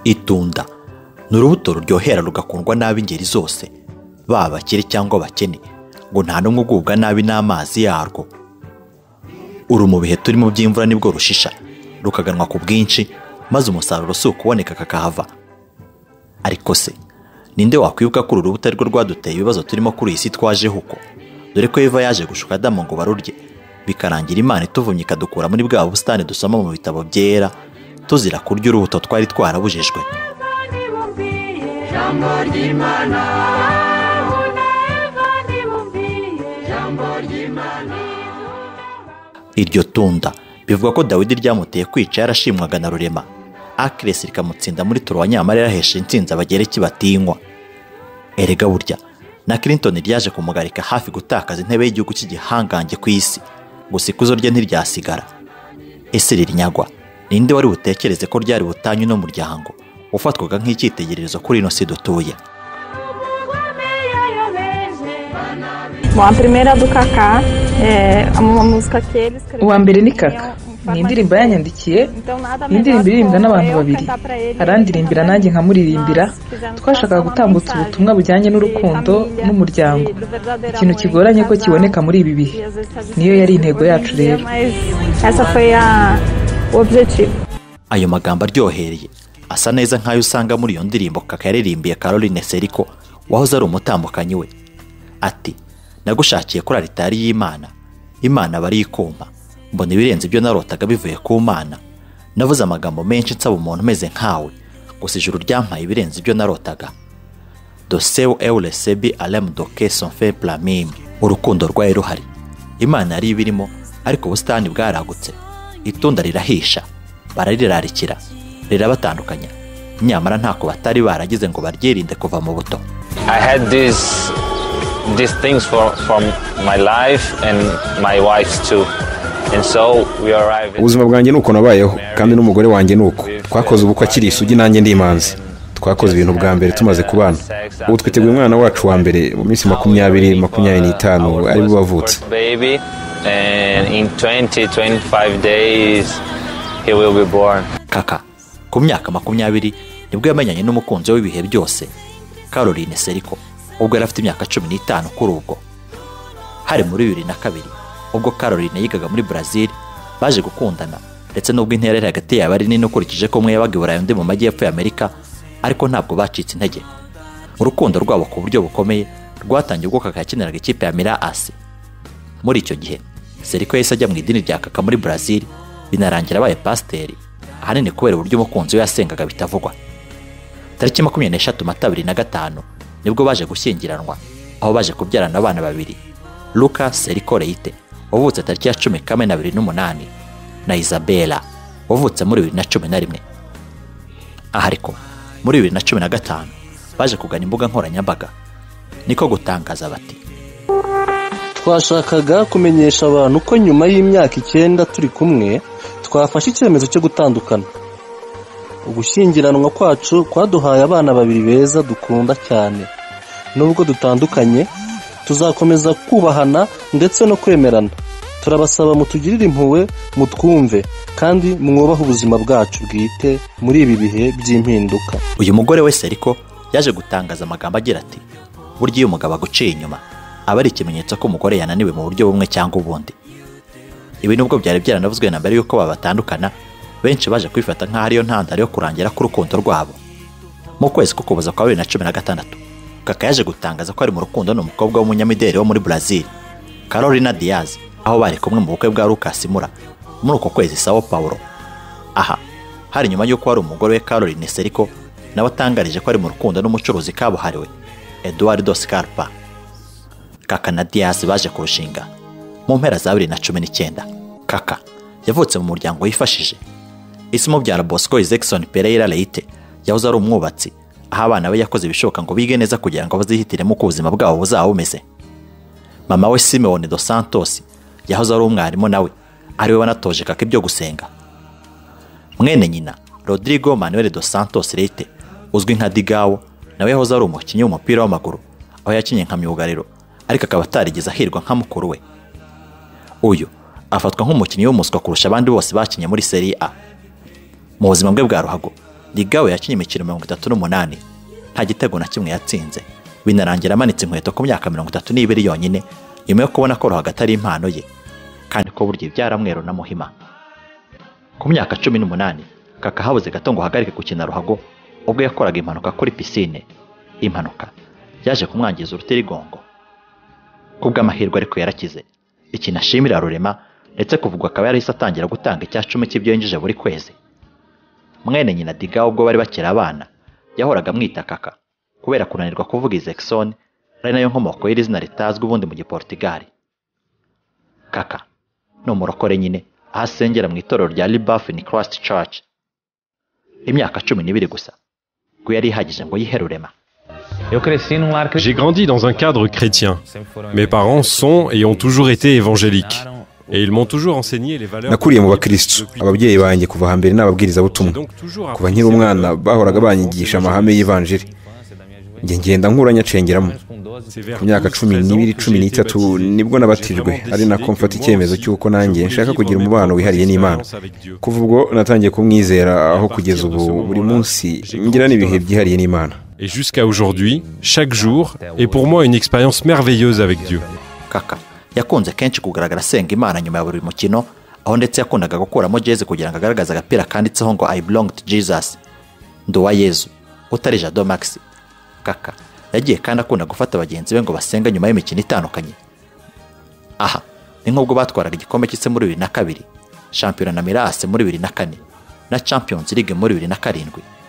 Itunda ni urubuto ruryohera rugakundwa n'ab'ingeri zose, baba abakire cyangwa abakene, ngo nta n'umwe ugubwa nabi n'amazi yarwo. Uru mu bihe turimo by'imvura nibwo rushisha, rukaganwa ku bwinshi, maze umusaruro si ukuboneka kakahava. Ariko se ninde wakwibuka ko uru rubuto rwo rwaduteye ibibazo turimo kuri iyi si twajeho uko? Dore ko Eva yaje gushuka Adamu ngo barurye, bikarangira Imana ituvumye ikadukura muri bwa busitani dusoma mu bitabo byera, tuzira kurya urubuto twari twarabujijwe. Iryo tunda bivuga ko Dawidi ryamuteye kwica yarashimwaga na Rurema, Akiresi rikamutsinda muri Trowa, nyamara yaraheshe intsinzi Abagereki batinywa. Erega burya na Clinton ryaje kumugarika hafi gutakaza intebe y'igihugu cy'igihangange ku isi, gusa ikuzo rye ntiryasigara. Ese ririnyagwa ninde wari butekereze ko ryari butanywe n'umuryango ufatwaga nk'icyitegererezo kuri ino si dutuye? A primeira do Kaká é uma música que ele escreveu. Uwa mbere ni Kaka, ni indirimbo yanyandikiye, indirimbo iririmbwa n'abantu babiri, arandirimbira nanjye nkamuririmbira. Twashakaga gutambutsa ubutumwa bujyanye n'urukundo n'umuryango, ikintu kigoranye ko kiboneka muri ibi bihe. Niyo yari intego yacu rero. Essa foi o objetivo. Ayo magambo aryohereye asa neza nk'ayo usanga muri iyo ndirimbo Kaka yaririmbiye Caroline Seriko, wahoze ari umutambukanyi we. Ati, nagushakiye kuri aritari y'Imana, Imana barikoma, mbona ibirenze ibyo narotaga bivuye ku Mana. Navuze amagambo menshi nsaba umuntu umeze nkawe, gusa ijuru ryampaye ibirenze ibyo narotaga. Doseu eule sebi alem doke son fe plamim. Urukundo rwaye ruhari, Imana yari ibirimo, ariko ubusitani bwaragutse. Itunda rirahisha, bararirarikira, rirabatandukanya, nyamara ntako batari baragize ngo baryirinde kuva mu buto. I had these things from my life and my wife's too, and so we arrived. Ubuzima bwanjye nuko nabayeho, kandi n'umugore wanjye nuko. Twakoze ubukwe akiri isugi nanjye ndi imanzi. Twakoze ibintu bwa mbere tumaze kubana. Ubu twiteguye umwana wacu wa mbere mu minsi 20-25 ari bo bavutse. Baby, and in 20-25 days he will be born. Kaka ku myaka 20 nibwo yamenyanye n'umukunzi w'ibihe byose, Caroline Seriko, ubwo yari afite imyaka 15 kuri ubwo. Hari muri 2002 ubwo Caroline yigaga muri Brazil, baje gukundana, ndetse n'ubwo intera iri hagati yabo ari nini ukurikije ko umwe yabaga i Burayi undi mu majyepfo y'Amerika, ariko ntabwo bacitse intege. Urukundo rwabo ku buryo bukomeye rwatangiye ubwo Kaka yakiniraga ikipe ya Mira AC. Muri icyo gihe Seriko yahise ajya mu idini rya Kaka muri Brazil, binarangira abaye pasiteri, ahanini kubera uburyo umukunzi we yasengaga bitavugwa. Tariki 23 Mata 2005 nibwo baje gushyingiranwa, aho baje kubyarana abana babiri, Luca Seriko Leite wavutse tariki ya 10 Kamena 2008 na Isabella wavutse muri 2011. Ariko muri 2015 baje kugana imbuga nkoranyambaga, niko gutangaza bati, twashakaga kumenyesha abantu ko nyuma y'imyaka 9 turi kumwe twafashe icyemezo cyo gutandukana. Ugushyingiranwa kwacu kwaduhaye abana babiri beza dukunda cyane. Nubwo dutandukanye, tuzakomeza kubahana ndetse no kwemerana. Turabasaba mutugirire impuhwe, mutwumve, kandi mwubahe ubuzima bwacu bwite muri ibi bihe by'impinduka. Uyu mugore we Seriko yaje gutangaza amagambo agira ati, burya iyo umugabo aguciye inyuma aba ari ikimenyetso ko umugore yananiwe mu buryo bumwe cyangwa ubundi. Ibi nubwo byari byaranavuzwe na mbere yuko babatandukana, benshi baje kwifata nk'aho ariyo ntandaro yo kurangira k'urukundo rwabo. Mu kwezi k'Ukuboza kwa 2016 Kaka yaje gutangaza ko ari mu rukundo n'umukobwa w'umunyamideli wo muri Brazil, Carolina Diaz, aho bari kumwe mu bukwe bwa Lucas Moura muri uko kwezi Sao Paulo. Aha hari nyuma y'uko ari umugore we Caroline Seriko nawe atangarije ko ari mu rukundo n'umucuruzi kabuhariwe Eduardo Scarpa. Kaka na Diaz baje kurushinga mu mpera za 2019. Kaka yavutse mu muryango yifashije. Isimo byara Bosco Izekson Pereira Leite yahoze ari umwubatsi, aho abana be yakoze ibishoboka ngo bige neza kugira ngo bazihitiremo ko ubuzima bwabo buzaba bumeze. Mama we Simeone dos Santos yahoze ari umwarimu, nawe ari we wanatoje Kaka ibyo gusenga. Mwene nyina Rodrigo Manuel dos Santos Leite uzwi nka Digao, nawe yahoze ari umukinnyi w'umupira w'amaguru, aho yakinnye nka myugariro, ariko akaba atarigeze ahirwa nka mukuru we. Uyu afatwa nk'umukinnyi w'umuswa kurusha abandi bose bakinnye muri Serie A. Mu buzima bwe bwa ruhago Digao yakinnye imikino 38 nta gitego na kimwe yatsinze, binarangira amanitse inkweto ku myaka 32 yonyine nyuma yo kubona ko hagati ari impano ye kandi ko burya byaramwero na Muhima. Ku myaka 18 Kaka habuze gato ngo hagarike gukina ruhago ubwo yakoraga impanuka kuri piscine. Impanuka yaje kumwangiza urutirigongo. Kubw'amahirwe ariko yarakize, ikintu ashimira Rurema ndetse kuvugwa akaba yarahise atangira gutanga icyacumi cy'ibyo yinjije buri kwezi. Mwene nyina Digao ubwo bari bakiri abana yahoraga amwita Kaka kubera kunanirwa kuvuga Izekson, ari nayo nkomoko y'izina ritazwi ubundi mu Giportugal. Kaka ni umurokore nyine aho asengera mu itorero rya Rebirth in Christ Church. Imyaka 12 gusa ngo yari ihagije ngo yihe Rurema. J'ai grandi dans un cadre chrétien. Mes parents sont et ont toujours été évangéliques. Et ils m'ont toujours enseigné les valeurs. Nakuriye mu bakristo, ababyeyi banjye kuva hambere n'ababwiriza butumwa. Kuva nkiri umwana bahoraga banyigisha amahame y'Evanjeli. Nge ngenda nkura nyacengeramo. Ku myaka 12-13 nibwo nabatijwe, ari nako mfata icyemezo cy'uko nanjye nshaka kugira umubano wihariye n'Imana. Kuva ubwo natangiye kumwizera aho kugeza ubu buri munsi ngira n'ibihe byihariye n'Imana. Et jusqu'à aujourd'hui, chaque jour est pour moi une expérience merveilleuse avec Dieu. Kaka yakunze kenshi kugaragara asenga Imana nyuma ya buri mukino, aho ndetse yakundaga gukuramo jezi kugira ngo agaragaze agapira kanditseho ngo I belong to Jesus, nduwa Yezu, utari Jado Max. Kaka yagiye kandi akunda gufata abagenzi be ngo basenga nyuma y'imikino itandukanye. Aha ni nk'ubwo batwaraga igikombe cy'ise muri 2002, Championnat na Mirase muri 2004 na Champions League muri 2007.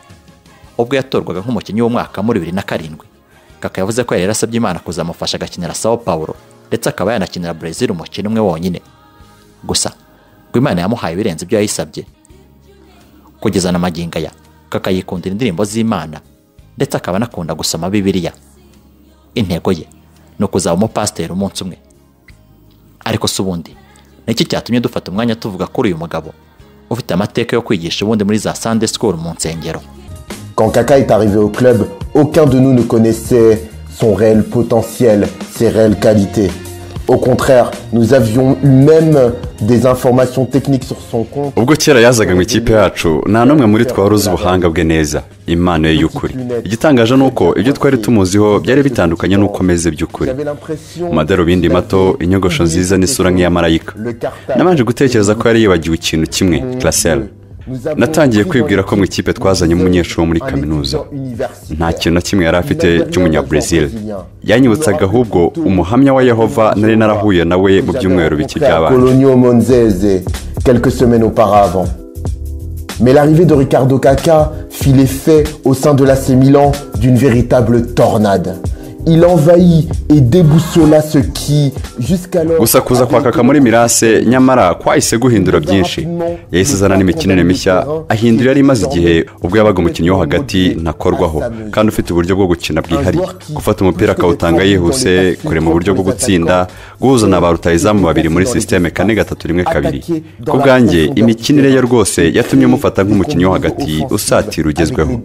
Ubwo yatorwaga nk'umukinnyi w'umwaka muri 2007, Kaka yavuze ko yari yarasabye Imana kuzamufasha agakinira Sao Paulo ndetse akaba yanakinira Brazil umukino umwe wonyine. Gusa ngo Imana yamuhaye ibirenze ibyo yayisabye. Kugeza na magingo aya Kaka yikundira indirimbo z'Imana ndetse akaba anakunda gusoma Bibiliya. Intego ye no kuzaba umupasiteri umunsi umwe. Ariko subundi niki cyatumye dufata umwanya tuvuga kuri uyu mugabo ufite amateka yo kwigisha ubundi muri za Sunday School mu nsengero. Quand Kaka est arrivé au club, aucun de nous ne connaissait son réel potentiel, ses réelles qualités. Au contraire, nous avions eu même des informations techniques sur son compte. Ubwo kera yazaga mu ikipe yacu nta numwe muri twaruzi ubuhanga bwe neza, impano ye y'ukuri. Igitangaje nuko ibyo twari tumuziho byari bitandukanye nuko meze by'ukuri. Amadarubindi mato, inyogosho nziza n'isura nk'iya marayika. Nabanje gutekereza ko yari yibagiwe ikintu kimwe, Classel. Natangiye kwibwira ko mu ikipe twazanye umunyeshuri muri kaminuza nta kintu na kimwe yari afite cy'umunyabrazil. Yanyibutsaga ahubwo umuhamya wa Yehova nari narahuye nawe mu byumweru bike byabanje. Quelques semaines auparavant. Mais l'arrivée de Ricardo Kaka fit l'effet au sein de l'AC Milan d'une véritable tornade. Il envahit et déboussola ce qui jusqu'alors. Gusa kuza kwa Kaka muri Mirase nyamara kwahise guhindura byinshi. Yahise azana n'imikinire mishya, ahindura yari imaze igihe ubwo yabaga umukinnyi wo hagati ntakorwaho kandi ufite uburyo bwo gukina bwihariye, gufata umupira akawutanga yihuse, kure mu buryo bwo gutsinda, guhuza na ba rutahizamu babiri muri systeme 4-3-1-2. Ku bwanjye imikinire ye rwose yatumye mufata nk'umukinnyi wo hagati usatira ugezweho.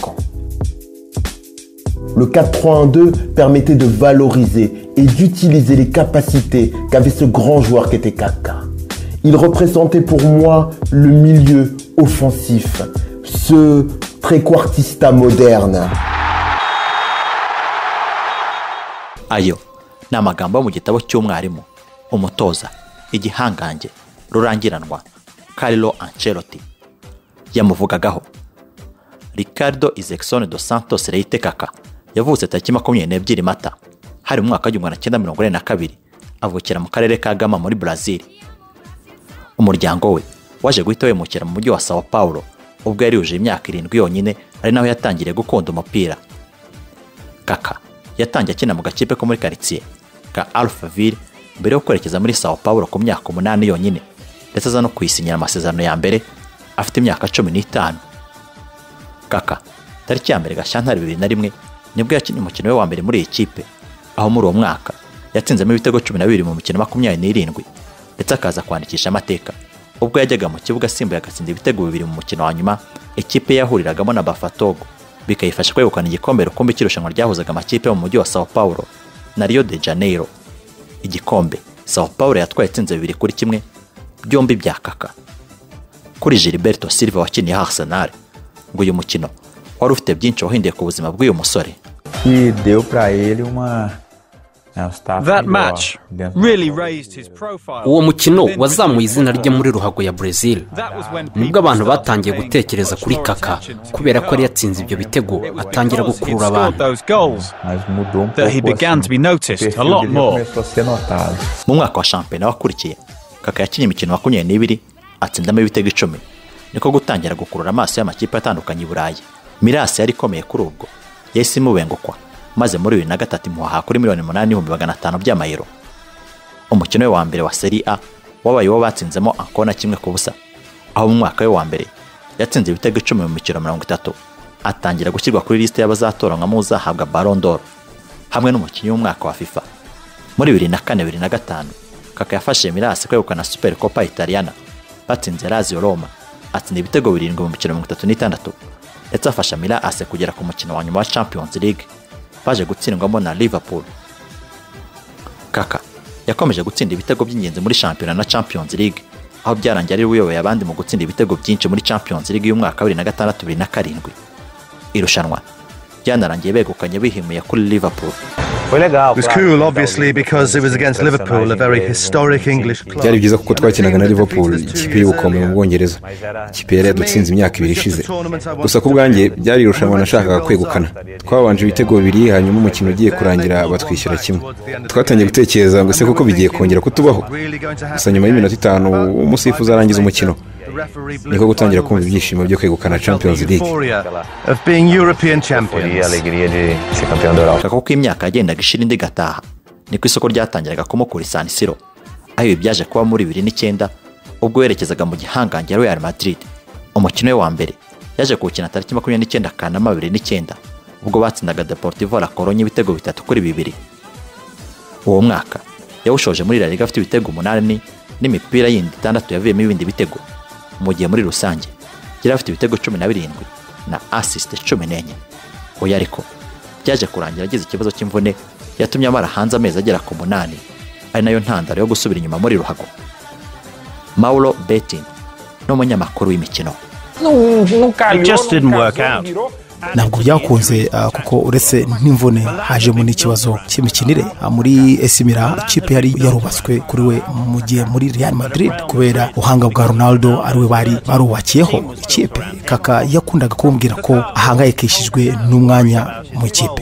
Le 4-3-1-2 permettait de valoriser et d'utiliser les capacités qu'avait ce grand joueur qu'était Kaka. Il représentait pour moi le milieu offensif, ce trequartista moderne. Ayo ni amagambo mu gitabo cy'umwarimu, umutoza, igihangange, rurangiranwa Carlo Ancelotti yamuvugagaho. Ricardo Izekson dos Santos Leite Kaka yavutse tariki 22 Mata hari mu mwaka wa 1942, avukira mu karere ka Gama muri Brazil. Umuryango we waje guhita wimukira mu mujyi wa Sao Paulo ubwo yari yuje imyaka 7 yonyine, ari naho yatangiriye gukunda umupira. Kaka yatangiye akina mu gakipe ko muri quartier ka Alphaville mbere yo kwerekeza muri Sao Paulo ku myaka 8 yonyine, ndetse aza no kwisinyira amasezerano ya mbere afite imyaka 15. Kaka tariki ya mbere Gashyantare 2001 nibwo yakinnye umukino we wa mbere muri iyi kipe, aho muri uwo mwaka yatsinzemo ibitego 12 mu mikino 27 ndetse akaza kwandikisha amateka ubwo yajyaga mu kibuga asimbuye agatsinda ibitego 2 mu mukino wa nyuma ikipe yahuriragamo na Botafogo, bikayifasha kwegukana igikombe rukumbi cy'irushanwa ryahuzaga amakipe mu mujyi wa Sao Paulo na Rio de Janeiro. Igikombe Sao Paulo yatwaye itsinze 2-1 byombi bya Kaka. Kuri Gilberto Silva wakiniye Arsenal ngo uyu mukino wari ufite byinshi wahinduye ku buzima bw'uyu musore. uwo mukino wazamuye izina rye muri ruhago ya Brazil. nibwo abantu batangiye gutekereza kuri Kaka kubera ko yari yatsinze ibyo bitego atangira gukurura abantu. Mu mwaka wa shampiyona wakurikiye Kaka yakinnye imikino 22 atsindamo ibitego 10, niko gutangira gukurura amaso y'amakipe atandukanye i Burayi. Mirasi yari ikomeye kuri ubwo yahise imubengukwa, maze muri 2003 imuhaha kuri $8,500 by'amayero. Umukino we wa mbere wa Serie A wabaye wo batsinzemo Ancona 1-0, aho mu mwaka we wa mbere yatsinze ibitego 10 mu mikino 30, atangira gushyirwa kuri liste y'abazatoranywa uzahabwa Ballon d'Or hamwe n'umukinnyi w'umwaka wa FIFA. Muri 2004-2005 Kaka yafashe Mirasi kwegukana Supercoppa Italiana, batsinze Lazio Roma, atsinda ibitego 7 mu mikino 36, ndetse afasha Mirasi kugera ku mukino wa nyuma wa Champions League baje gutsindwamo na Liverpool. Kaka yakomeje gutsinda ibitego by'ingenzi muri shampiyona na Champions League, aho byarangiye ari uyoboye abandi mu gutsinda ibitego byinshi muri Champions League y'umwaka wa 2006-2007. Irushanwa byanarangiye begukanye bihimuye kuri Liverpool. It was cool, obviously, because it was against Liverpool, a very historic English club. Byari byiza kuko twakinaga na Liverpool, ikipe y'ubukombe mu Bwongereza. Ikipe yari yadutsinze imyaka 2 ishize. Gusa ku bwanjye byari irushanwa nashakaga kwegukana. Twabanje ibitego 2, hanyuma umukino ugiye kurangira batwishyura 1. Twatangiye gutekereza ngo se kuko bigiye kongera kutubaho. Gusa nyuma y'iminota 5 umusifuzi arangiza umukino, niko gutangira kumva ibyishimo byo kwegukana Champions League. Kaka uko imyaka yagendaga ishira indi gataha, niko isoko ryatangiraga kumukura San Siro, aho byaje kuba muri 2009 ubwo yerekezaga mu gihangange Real Madrid. Umukino we wa mbere yaje kuwukina tariki 29 Kanama 2009 ubwo batsindaga Deportivo La Coruña ibitego 3-2. Uwo mwaka yawushoje muri La Liga afite ibitego 8 n'imipira yindi 6 yavuyemo ibindi bitego, mu gihe muri rusange yari afite ibitego 17 na assist 14. Oya ariko byaje kurangira agize ikibazo cy'imvune yatumye amara hanze amezi agera ku 8, ari nayo ntandaro yo gusubira inyuma muri ruhago. Mauro Bettin n'umunyamakuru w'imikino. Ntabwo byakunze kuko uretse n'imvune hajemo n'ikibazo cy'imikinire muri AC Milan. Ikipe yari yarubatswe kuri we mu gihe muri Real Madrid kubera ubuhanga bwa Ronaldo ari we bari barubakiyeho ikipe. Kaka yakundaga kumbwira ko ahangayikishijwe n'umwanya mu ikipe.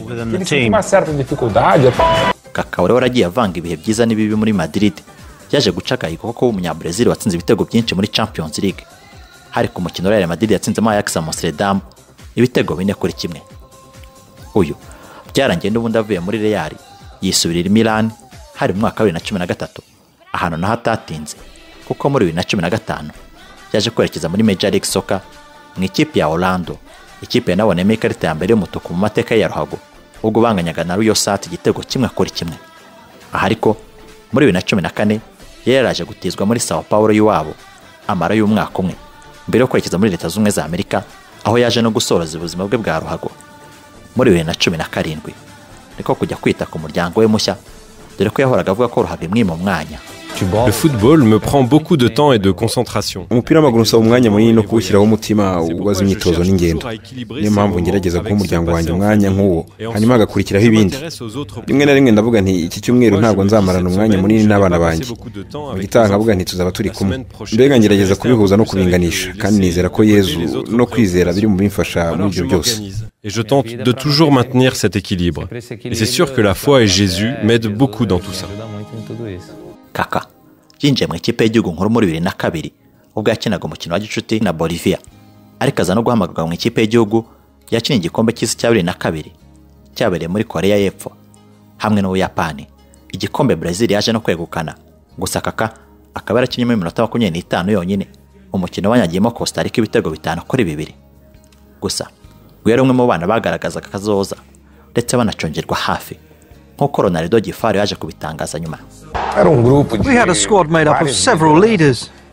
Kaka wari waragiye avanga ibihe byiza n'ibibi muri Madrid, yaje gucakaye kuko umunyabrazil watsinze ibitego byinshi muri Champions League. Hari ku mukino Real Madrid yatsinzemo Ajax Amsterdam ibitego 4-1. Uyu byarangiye n'ubundi avuye muri Real yisubirira Milan hari mu mwaka wa 2013, ahantu naho atatinze kuko muri 2015 yaje kwerekeza muri Major League Soccer mu ikipe ya Orlando, ikipe yanabonemo ikarita ya mbere y'umutuku mu mateka ya ruhago ubwo banganyaga na Rio Sat igitego 1-1. Aha ariko muri 2014 yaraje gutizwa muri Sao Paulo y'iwabo amara y'umwaka umwe mbere yo kwerekeza muri Leta Zunze za Amerika, aho yaje no gusoroza ubuzima bwe bwa ruhago. Muri 2017 niko kujya kwita ku muryango we mushya, dore ko yahoraga avuga ko ruhago imwe mu mwanya. Le football me prend beaucoup de temps et de concentration. Umupira w'amaguru usaba umwanya munini no kuwushyiraho umutima ubaza imyitozo n'ingendo. Niyo mpamvu ngerageza guha umuryango wanjye umwanya nk'uwo, hanyuma hagakurikiraho ibindi. Rimwe na rimwe ndavuga nti iki cyumweru ntabwo nzamarana umwanya munini n'abana banjye. Mu gitaha nkavuga nti tuzaba turi kumwe. Mbega ngerageza kubihuza no kubinganisha, kandi nizera ko Yezu no kwizera biri mu bimfasha muri ibyo byose. Et je tente de toujours maintenir cet équilibre. Et c'est sûr que la foi et Jésus m'aident beaucoup dans tout ça. Kaka yinjiye mu ikipe y'igihugu nkuru muri 2002 ubwo yakinaga umukino wa gicuti na Bolivia, ariko aza no guhamagarwa mu ikipe y'igihugu yakiniye igikombe cy'isi cya 2002 cyabereye muri Korea y'Epfo hamwe n'Ubuyapani, igikombe Brazil yaje no kwegukana. Gusa Kaka akaba yarakinnye mu minota 25 yonyine, umukino wanyagiyemo Costa Rica ibitego 5-2. Gusa yari umwe mu bana bagaragazaga kazoza ndetse banacongerwa hafi, nk'uko Ronaldo Gifaro yaje kubitangaza nyuma. We had a squad made up of several leaders.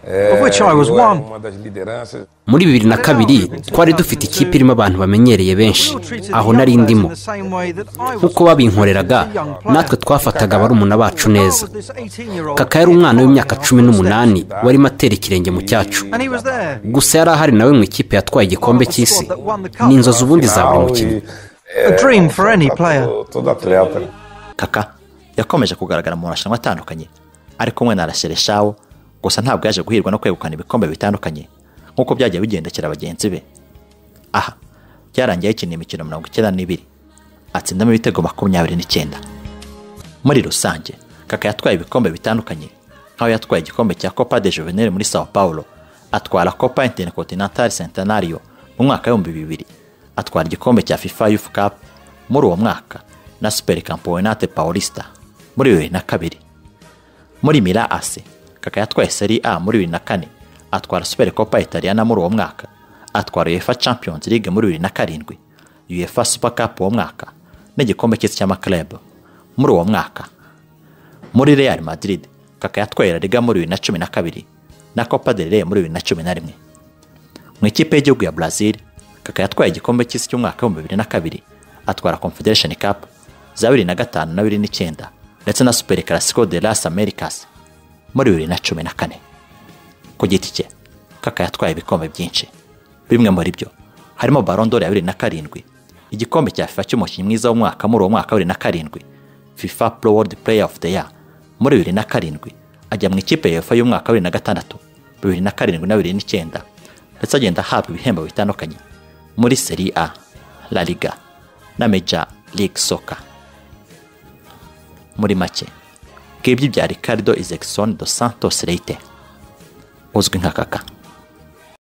of which I was one. muri 2002 twari dufite ikipe irimo abantu bamenyereye benshi aho nari ndimo nk'uko babinkoreraga natwe twafataga barumuna bacu neza. Kaka yari umwana w'imyaka 18 warimo atera ikirenge mu cyacu, gusa yari ahari nawe mu ikipe yatwaye igikombe cy'isi. Ni inzozi ubundi za buri mukinnyi. A dream for any player. Kaka yakomeje kugaragara mu marushanwa atandukanye ariko mwe na Rasheleshao gusa ntabwo yaje guhirwa no kwegukana ibikombe bitandukanye nk'uko byagiye bigendekera abagenzi be. Aha byarangiye ikina imikino 92 atsindamo ibitego 29. Muri rusange Kaka yatwaye ibikombe bitandukanye, aho yatwaye igikombe cya Copa de Juvenile muri Sao Paulo, atwara Copa Intercontinental Centenario mu mwaka wa 2000, atwara igikombe cya FIFA Youth Cup muri uwo mwaka na Super Campeonato Paulista muri 2002. Muri Milan AC Kaka yatwaye Serie A muri 2004, atwara Super Copa Italiana muri uwo mwaka, atwara UEFA Champions League muri 2007, UEFA Super Cup uwo mwaka n'igikombe cy'isi cy'amaklub muri uwo mwaka. Muri Real Madrid Kaka yatwaye La Liga muri 2012 na Copa del Rey muri 2011. Mu ikipe y'igihugu ya Brazil Kaka yatwaye igikombe cy'isi cy'umwaka wa 2002, atwara Confederation Cup za 2005 na 2009 ndetse na Super Clasico de las Americas muri 2014. Ku giti cye Kaka yatwaye ibikombe byinshi, bimwe muri byo harimo Ballon d'Or ya 2007, igikombe cya FIFA cy'umukinnyi mwiza w'umwaka muri uwo mwaka wa 2007, FIFA Pro World Player of the Year muri 2007, ajya mu ikipe ya UEFA y'umwaka wa 2006, 2007 na 2009 ndetse agenda ahabwa ibihembo bitandukanye muri Serie A, La Liga na Major League Soccer. Muri make ngibyo bya Ricardo Isaacson dos Santos Leite uzwi nka Kaka.